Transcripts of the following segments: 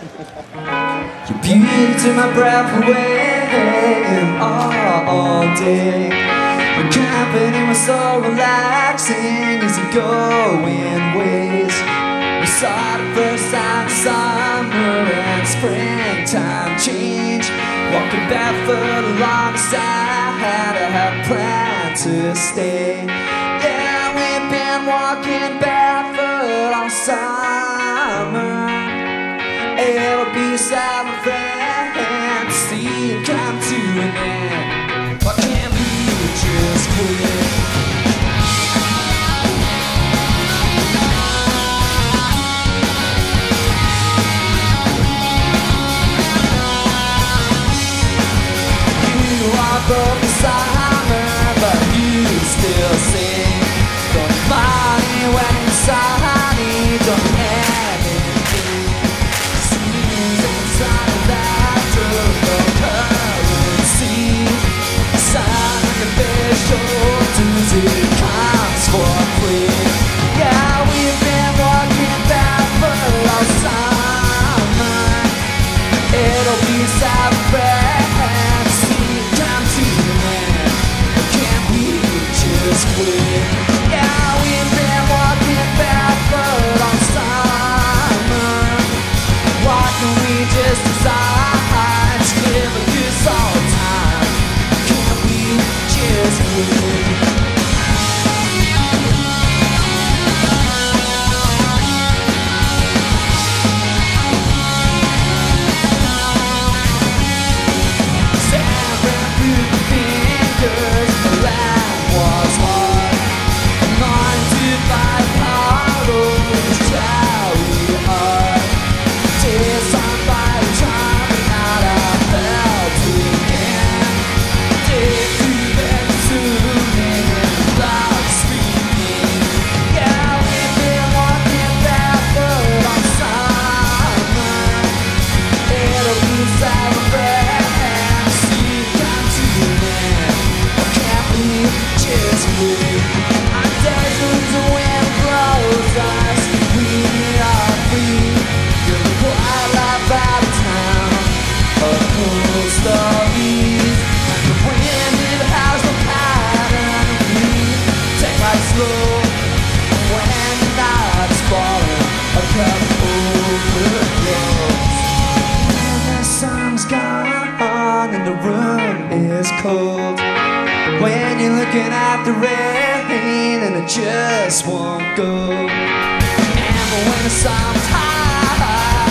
Your beauty took my breath away all day. Your company was so relaxing as the going ways. We saw the first time summer and springtime change. Walking barefoot along the side, I had planned to stay. Yeah, we've been walking barefoot all summer. It'll be sad, my friend, to see it come to an end. Why can't we just quit? You are broke the summer, but you still sing. Don't money when it's sunny, don't have anything. Seems inside of that through currency. Sign like a fish or it comes for free. Yeah, we've been walking barefoot all summer. It'll be sad friend, see it come to an end. Can't we just quit? Yeah, we've been walking barefoot all summer. Why can't we just decide to live like this all the time? Can't we just quit? Cold when you're looking at the rain and it just won't go. And when the sun's high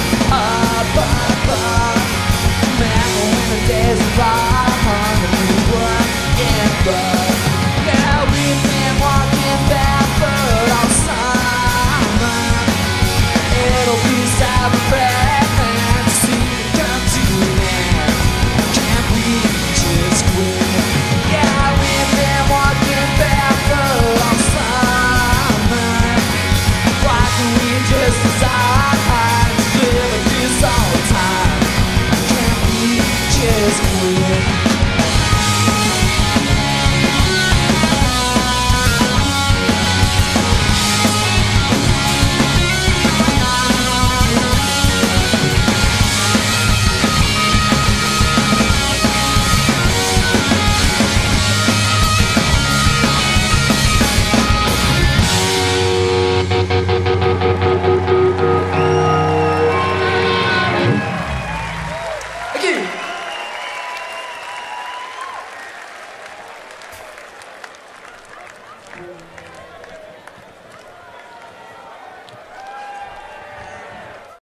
up, remember when the days are long and we work in love. Yeah, we've been walking barefoot all summer. It'll be sad friend to see it come to an end. Can't we just quit? Yeah, we've been walking barefoot all summer. Why can't we just decide to live like this all the time? Can't we just quit? Thank you.